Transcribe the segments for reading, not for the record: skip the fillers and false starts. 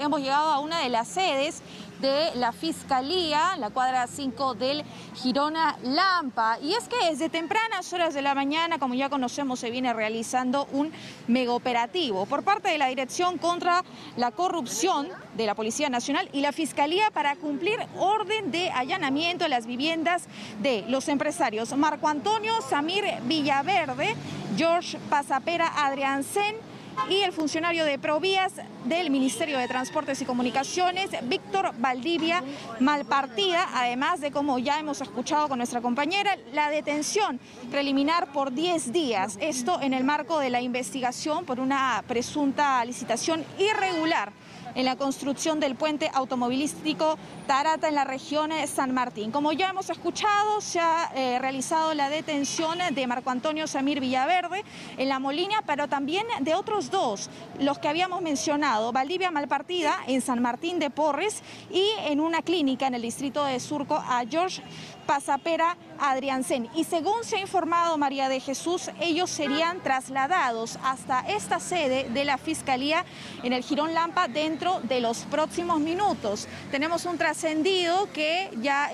hemos llegado a una de las sedes de la Fiscalía, en la cuadra 5 del Jirón Lampa. Y es que desde tempranas horas de la mañana, como ya conocemos, se viene realizando un megaoperativo por parte de la Dirección contra la Corrupción de la Policía Nacional y la Fiscalía para cumplir orden de allanamiento a las viviendas de los empresarios Marco Antonio Samir Villaverde, George Pasapera Adriansen y el funcionario de Provías del Ministerio de Transportes y Comunicaciones, Víctor Valdivia Malpartida, además de, como ya hemos escuchado con nuestra compañera, la detención preliminar por 10 días, esto en el marco de la investigación por una presunta licitación irregular en la construcción del puente automovilístico Tarata en la región de San Martín. Como ya hemos escuchado, se ha realizado la detención de Marco Antonio Samir Villaverde en La Molina, pero también de otros dos, los que habíamos mencionado, Valdivia Malpartida en San Martín de Porres y en una clínica en el distrito de Surco a George Pasapera Adriansen. Y según se ha informado María de Jesús, ellos serían trasladados hasta esta sede de la Fiscalía en el Jirón Lampa dentro de los próximos minutos. Tenemos un trascendido que ya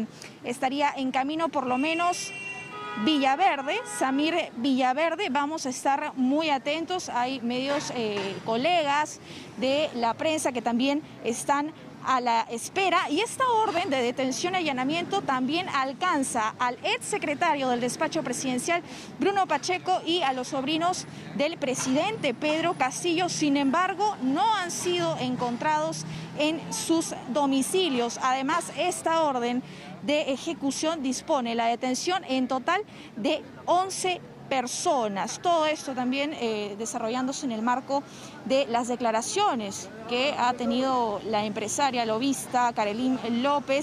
estaría en camino, por lo menos Villaverde, Samir Villaverde. Vamos a estar muy atentos. Hay medios, colegas de la prensa que también están a la espera, y esta orden de detención y allanamiento también alcanza al exsecretario del despacho presidencial, Bruno Pacheco, y a los sobrinos del presidente, Pedro Castillo. Sin embargo, no han sido encontrados en sus domicilios. Además, esta orden de ejecución dispone la detención en total de 11 personas. Todo esto también desarrollándose en el marco de las declaraciones que ha tenido la empresaria lobista Karelyn López.